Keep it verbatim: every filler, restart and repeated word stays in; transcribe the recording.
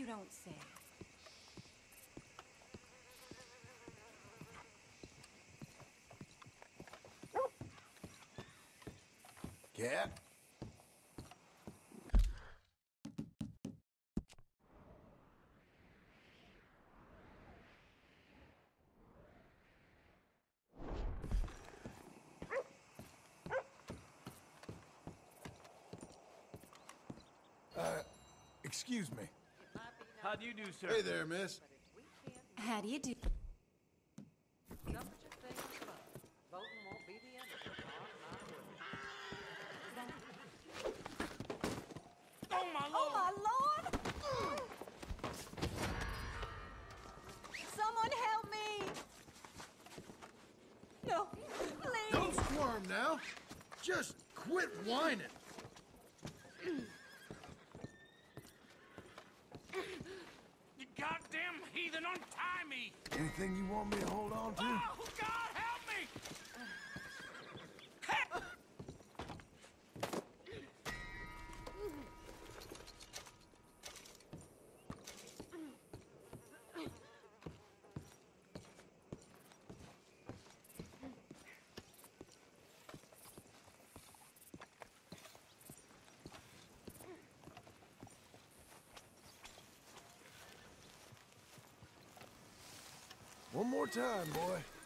don't say. Cat? Uh, excuse me. How do you do, sir? Hey there, miss. How do you do? Oh, my lord! Oh, my lord! Someone help me! No, please! Don't squirm now. Just quit whining. You goddamn heathen, untie me! Anything you want me to hold on to? Oh, God, help me! Help! One more time, boy.